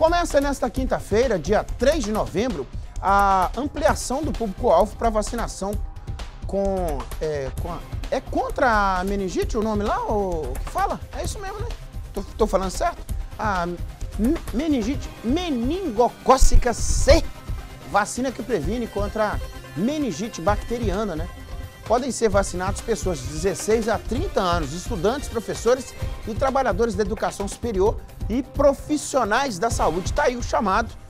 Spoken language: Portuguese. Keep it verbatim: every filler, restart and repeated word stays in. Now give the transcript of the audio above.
Começa nesta quinta-feira, dia três de novembro, a ampliação do público-alvo para vacinação com, é, com a, é contra a meningite o nome lá, o, o que fala? É isso mesmo, né? Tô, tô falando certo? A meningite meningocócica C, vacina que previne contra a meningite bacteriana, né? Podem ser vacinados pessoas de dezesseis a trinta anos, estudantes, professores e trabalhadores da educação superior e profissionais da saúde. Tá aí o chamado